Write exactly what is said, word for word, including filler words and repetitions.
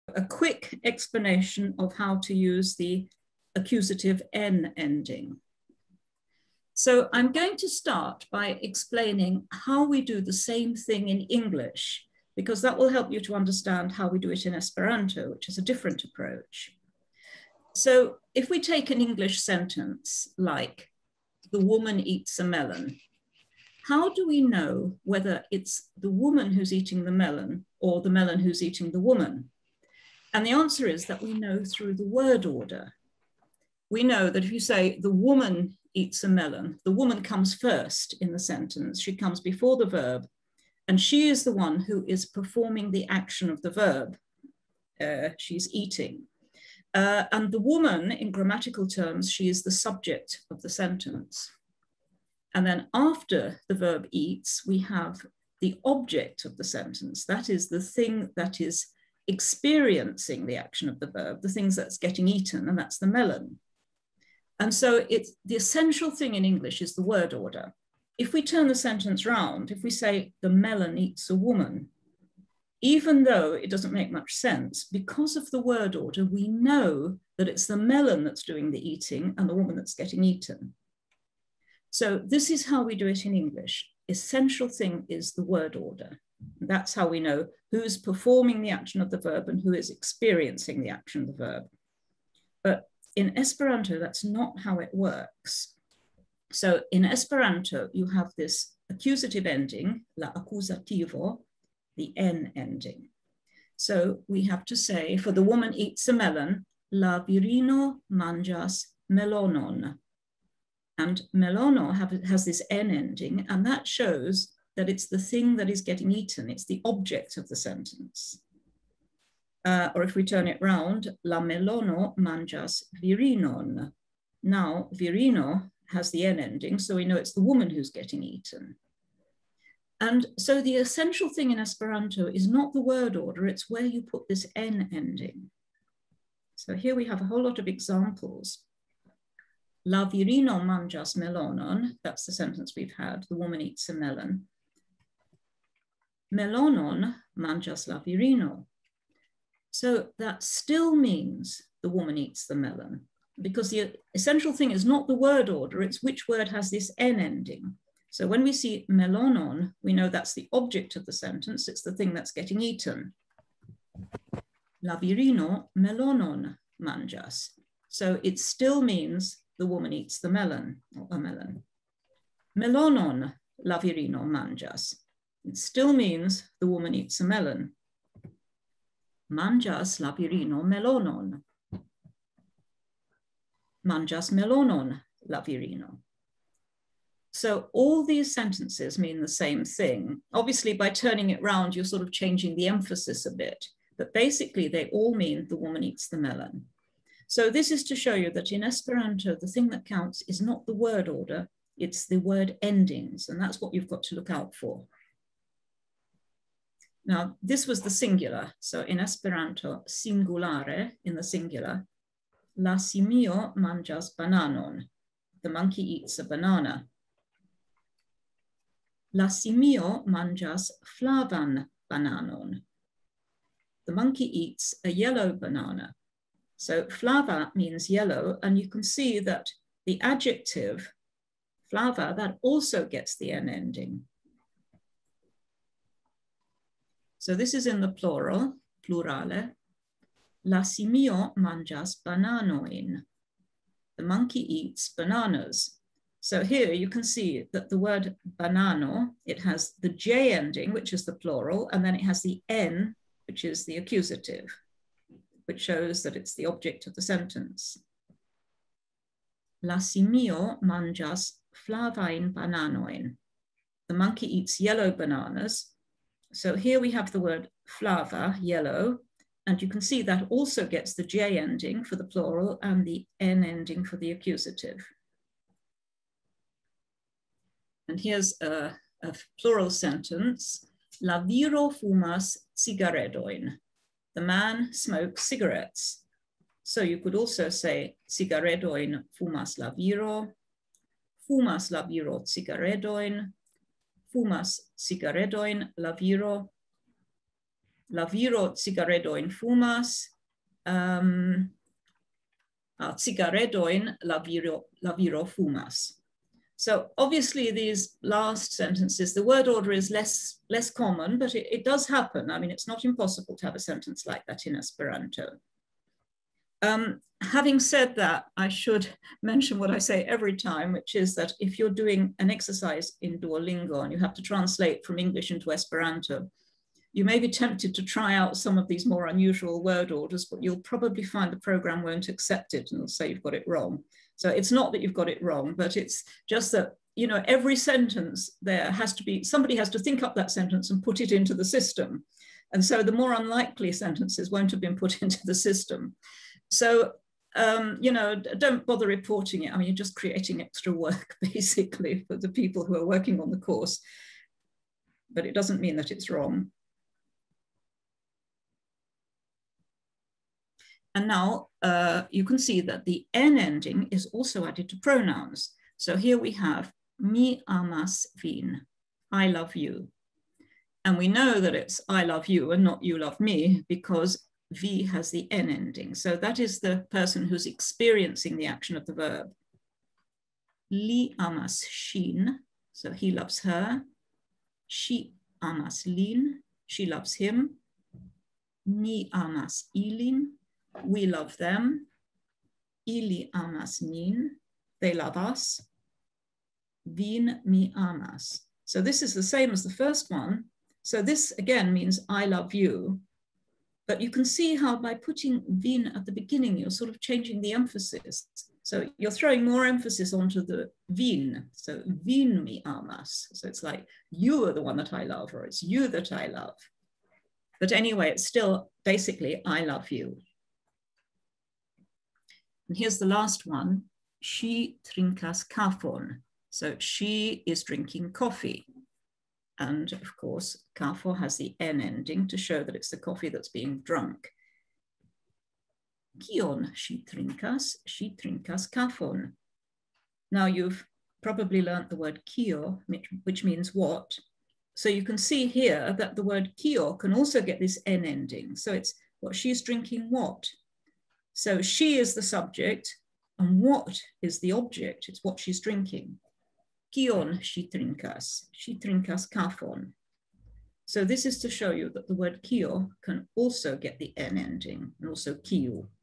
a quick explanation of how to use the accusative N ending. So I'm going to start by explaining how we do the same thing in English, because that will help you to understand how we do it in Esperanto, which is a different approach. So if we take an English sentence like, the woman eats a melon, how do we know whether it's the woman who's eating the melon or the melon who's eating the woman? And the answer is that we know through the word order. We know that if you say the woman eats a melon, the woman comes first in the sentence. She comes before the verb, and she is the one who is performing the action of the verb. Uh, she's eating. Uh, and the woman, in grammatical terms, she is the subject of the sentence. And then after the verb eats, we have the object of the sentence. That is the thing that is experiencing the action of the verb, the things that's getting eaten, and that's the melon. And so it's the essential thing in English is the word order. If we turn the sentence round, if we say the melon eats a woman, even though it doesn't make much sense, because of the word order, we know that it's the melon that's doing the eating and the woman that's getting eaten. So this is how we do it in English. Essential thing is the word order. That's how we know who's performing the action of the verb and who is experiencing the action of the verb. But in Esperanto, that's not how it works. So in Esperanto, you have this accusative ending, la accusativo, the N ending. So we have to say, for the woman eats a melon, la virino mangias melonon. And melono have, has this N ending, and that shows that it's the thing that is getting eaten. It's the object of the sentence. Uh, or if we turn it round, la melono mangias virinon. Now, virino has the N ending, so we know it's the woman who's getting eaten. And so the essential thing in Esperanto is not the word order, it's where you put this N ending. So here we have a whole lot of examples. La virino mangias melonon, that's the sentence we've had, the woman eats a melon. Melonon mangias la virino. So that still means the woman eats the melon, because the essential thing is not the word order, it's which word has this N ending. So when we see melonon, we know that's the object of the sentence, it's the thing that's getting eaten. La virino melonon mangias. So it still means the woman eats the melon, or a melon. Melonon la virino mangias. It still means the woman eats a melon. Mangias la virino melonon. Mangias melonon la virino. So all these sentences mean the same thing. Obviously, by turning it round, you're sort of changing the emphasis a bit, but basically they all mean the woman eats the melon. So this is to show you that in Esperanto, the thing that counts is not the word order, it's the word endings, and that's what you've got to look out for. Now, this was the singular. So in Esperanto, singulare, in the singular, la simio mangias bananon. The monkey eats a banana. La simio mangias flavan bananon. The monkey eats a yellow banana. So flava means yellow, and you can see that the adjective flava, that also gets the N ending. So this is in the plural, plurale. La simio mangias bananoin. The monkey eats bananas. So here you can see that the word banano, it has the J ending, which is the plural, and then it has the N, which is the accusative, which shows that it's the object of the sentence. La simio mangias flavain bananoin. The monkey eats yellow bananas. So here we have the word flava, yellow, and you can see that also gets the J ending for the plural and the N ending for the accusative. And here's a, a plural sentence. La viro fumas cigaredoin. The man smokes cigarettes. So you could also say cigaredoin fumas la viro, fumas la viro cigaredoin, fumas cigaredoin la viro. La viro cigaredoin fumas. Um, uh, cigaredoin la viro, la viro fumas. So obviously these last sentences, the word order is less, less common, but it, it does happen. I mean, it's not impossible to have a sentence like that in Esperanto. Um, having said that, I should mention what I say every time, which is that if you're doing an exercise in Duolingo and you have to translate from English into Esperanto, you may be tempted to try out some of these more unusual word orders, but you'll probably find the program won't accept it and will say you've got it wrong. So it's not that you've got it wrong, but it's just that, you know, every sentence there has to be, somebody has to think up that sentence and put it into the system. And so the more unlikely sentences won't have been put into the system. So, um, you know, don't bother reporting it. I mean, you're just creating extra work, basically, for the people who are working on the course. But it doesn't mean that it's wrong. And now uh, you can see that the N ending is also added to pronouns. So here we have mi amas vin, I love you. And we know that it's I love you and not you love me because V has the N ending. So that is the person who's experiencing the action of the verb. Li amas shin, so he loves her. She amas lin, she loves him. Ni amas ilin, we love them. Ili amas nin, they love us. Vin mi amas. So this is the same as the first one. So this again means I love you. But you can see how by putting vin at the beginning, you're sort of changing the emphasis. So you're throwing more emphasis onto the vin. So vin mi amas. So it's like, you are the one that I love, or it's you that I love. But anyway, it's still basically, I love you. And here's the last one. She trinkas kafon. So she is drinking coffee. And of course, kafo has the N ending to show that it's the coffee that's being drunk. Kion she trinkas, she trinkas kafon. Now you've probably learnt the word kio, which means what. So you can see here that the word kio can also get this N ending. So it's what she's drinking what. So she is the subject and what is the object. It's what she's drinking. Kion she trinkas, she trinkas kafon. So this is to show you that the word kio can also get the N ending and also kiu.